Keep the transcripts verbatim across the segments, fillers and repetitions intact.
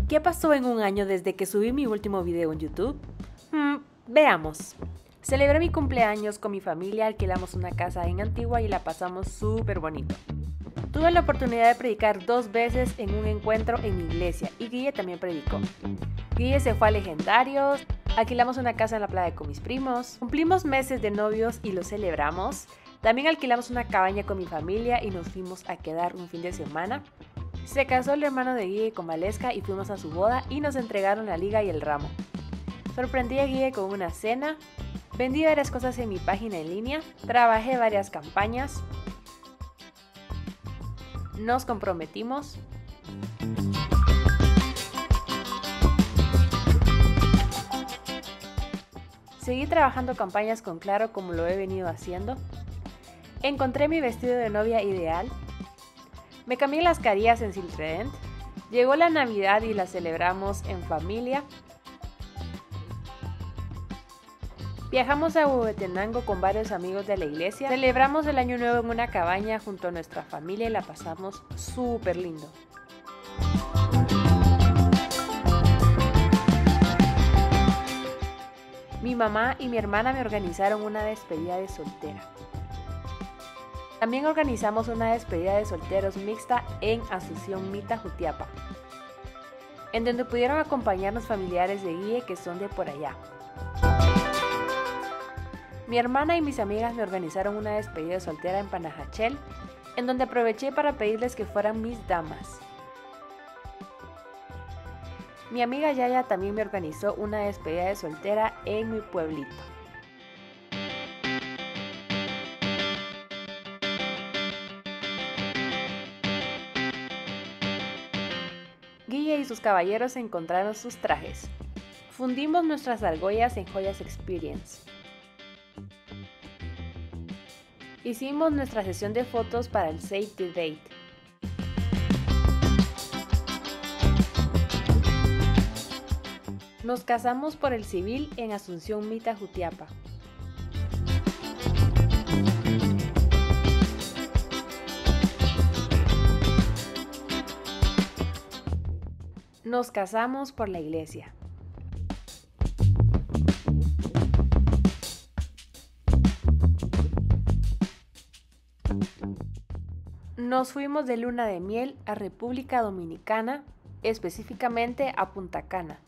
¿Qué pasó en un año desde que subí mi último video en YouTube? Hmm, veamos. Celebré mi cumpleaños con mi familia, alquilamos una casa en Antigua y la pasamos súper bonito. Tuve la oportunidad de predicar dos veces en un encuentro en mi iglesia y Guille también predicó. Guille se fue a Legendarios, alquilamos una casa en la playa con mis primos, cumplimos meses de novios y lo celebramos. También alquilamos una cabaña con mi familia y nos fuimos a quedar un fin de semana. Se casó el hermano de Guille con Valesca y fuimos a su boda y nos entregaron la liga y el ramo. Sorprendí a Guille con una cena. Vendí varias cosas en mi página en línea. Trabajé varias campañas. Nos comprometimos. Seguí trabajando campañas con Claro como lo he venido haciendo. Encontré mi vestido de novia ideal. Me cambié las carillas en Siltredent. Llegó la Navidad y la celebramos en familia. Viajamos a Huehuetenango con varios amigos de la iglesia. Celebramos el año nuevo en una cabaña junto a nuestra familia y la pasamos súper lindo. Mi mamá y mi hermana me organizaron una despedida de soltera. También organizamos una despedida de solteros mixta en Asunción Mita, Jutiapa, en donde pudieron acompañarnos familiares de Guille que son de por allá. Mi hermana y mis amigas me organizaron una despedida de soltera en Panajachel, en donde aproveché para pedirles que fueran mis damas. Mi amiga Yaya también me organizó una despedida de soltera en mi pueblito. Guille y sus caballeros encontraron sus trajes. Fundimos nuestras argollas en Joyas Experience. Hicimos nuestra sesión de fotos para el Save the Date. Nos casamos por el civil en Asunción Mita, Jutiapa. Nos casamos por la iglesia. Nos fuimos de luna de miel a República Dominicana, específicamente a Punta Cana.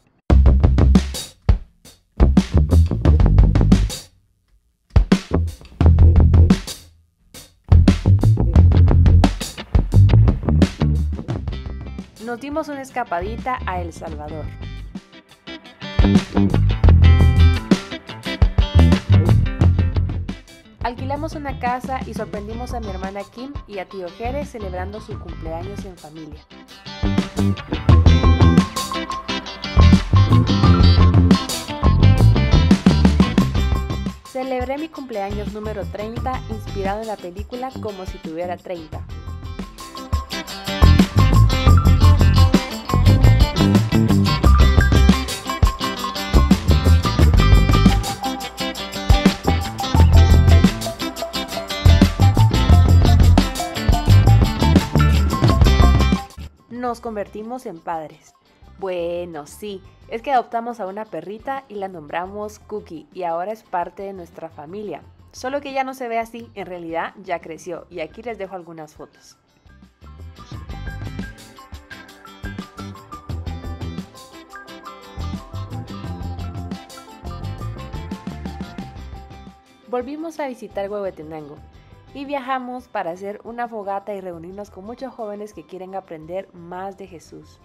Nos dimos una escapadita a El Salvador. Alquilamos una casa y sorprendimos a mi hermana Kim y a tío Jerez celebrando su cumpleaños en familia. Celebré mi cumpleaños número treinta inspirado en la película Como si tuviera treinta. Nos convertimos en padres. Bueno, sí, es que adoptamos a una perrita y la nombramos Cookie y ahora es parte de nuestra familia. Solo que ya no se ve así, en realidad ya creció y aquí les dejo algunas fotos. Volvimos a visitar Huehuetenango y viajamos para hacer una fogata y reunirnos con muchos jóvenes que quieren aprender más de Jesús.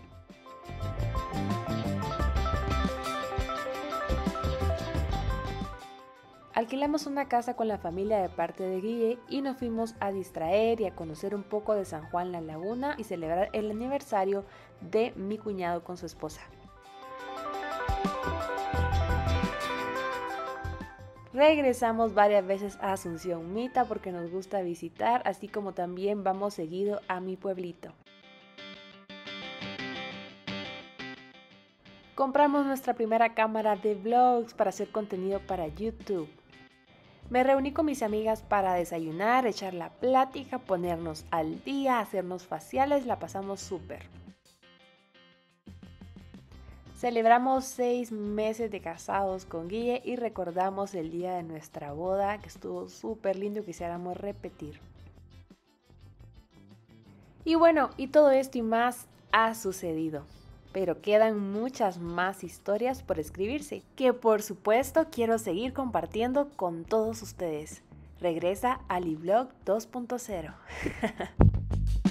Alquilamos una casa con la familia de parte de Guille y nos fuimos a distraer y a conocer un poco de San Juan La Laguna y celebrar el aniversario de mi cuñado con su esposa. Regresamos varias veces a Asunción Mita porque nos gusta visitar, así como también vamos seguido a mi pueblito. Compramos nuestra primera cámara de vlogs para hacer contenido para YouTube. Me reuní con mis amigas para desayunar, echar la plática, ponernos al día, hacernos faciales, la pasamos súper. Celebramos seis meses de casados con Guille y recordamos el día de nuestra boda, que estuvo súper lindo y quisiéramos repetir. Y bueno, y todo esto y más ha sucedido. Pero quedan muchas más historias por escribirse, que por supuesto quiero seguir compartiendo con todos ustedes. Regresa a Liblog dos punto cero.